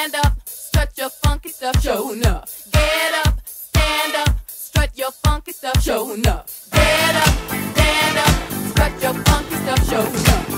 stand up, strut your funky stuff, show enough. Get up, stand up, strut your funky stuff, show enough. Get up, stand up, strut your funky stuff, show enough.